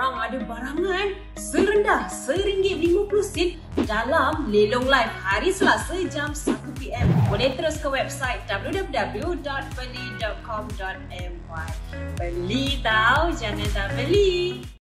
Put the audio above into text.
korang ada barangan serendah RM1.50 dalam Lelong Live hari Selasa jam 1 PM. Boleh terus ke website www.beli.com.my. Beli tau, jangan tak beli.